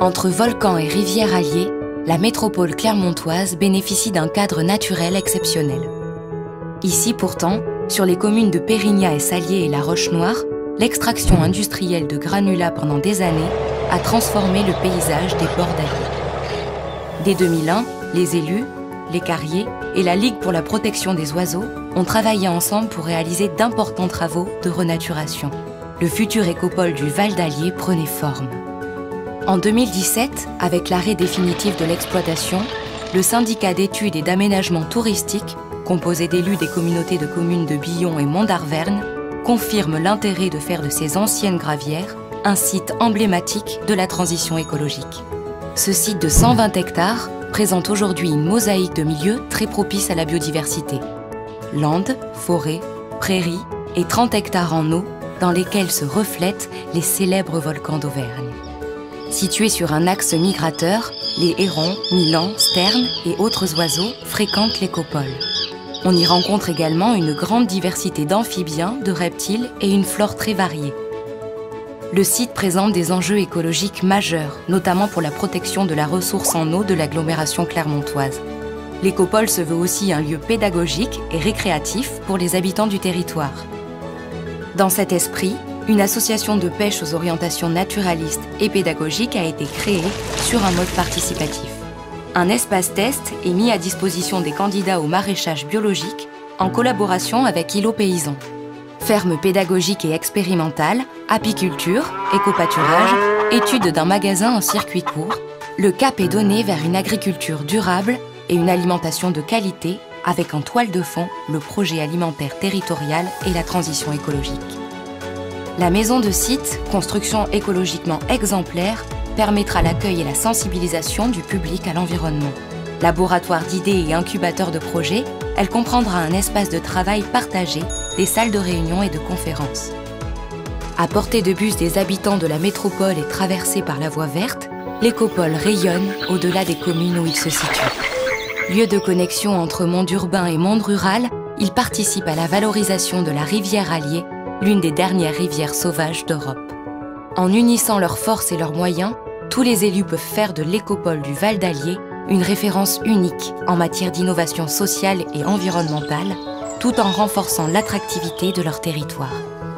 Entre volcans et rivières alliées, la métropole clermontoise bénéficie d'un cadre naturel exceptionnel. Ici pourtant, sur les communes de Pérignat et Salier et La Roche-Noire, l'extraction industrielle de granulats pendant des années a transformé le paysage des bords d'alliés. Dès 2001, les élus, les carriers et la Ligue pour la protection des oiseaux ont travaillé ensemble pour réaliser d'importants travaux de renaturation. Le futur écopole du Val d'Allier prenait forme. En 2017, avec l'arrêt définitif de l'exploitation, le syndicat d'études et d'aménagement touristique, composé d'élus des communautés de communes de Billon et Mont-d'Arverne, confirme l'intérêt de faire de ces anciennes gravières un site emblématique de la transition écologique. Ce site de 120 hectares présente aujourd'hui une mosaïque de milieux très propice à la biodiversité. Landes, forêts, prairies et 30 hectares en eau dans lesquels se reflètent les célèbres volcans d'Auvergne. Situés sur un axe migrateur, les hérons, milans, sternes et autres oiseaux fréquentent l'écopole. On y rencontre également une grande diversité d'amphibiens, de reptiles et une flore très variée. Le site présente des enjeux écologiques majeurs, notamment pour la protection de la ressource en eau de l'agglomération clermontoise. L'écopole se veut aussi un lieu pédagogique et récréatif pour les habitants du territoire. Dans cet esprit, une association de pêche aux orientations naturalistes et pédagogiques a été créée sur un mode participatif. Un espace test est mis à disposition des candidats au maraîchage biologique en collaboration avec Îlot Paysan. Ferme pédagogique et expérimentale, apiculture, éco-pâturage, étude d'un magasin en circuit court, le cap est donné vers une agriculture durable et une alimentation de qualité avec en toile de fond le projet alimentaire territorial et la transition écologique. La maison de site, construction écologiquement exemplaire, permettra l'accueil et la sensibilisation du public à l'environnement. Laboratoire d'idées et incubateur de projets, elle comprendra un espace de travail partagé, des salles de réunion et de conférences. À portée de bus des habitants de la métropole et traversée par la voie verte, l'écopole rayonne au-delà des communes où il se situe. Lieu de connexion entre monde urbain et monde rural, il participe à la valorisation de la rivière Allier, l'une des dernières rivières sauvages d'Europe. En unissant leurs forces et leurs moyens, tous les élus peuvent faire de l'écopole du Val d'Allier une référence unique en matière d'innovation sociale et environnementale, tout en renforçant l'attractivité de leur territoire.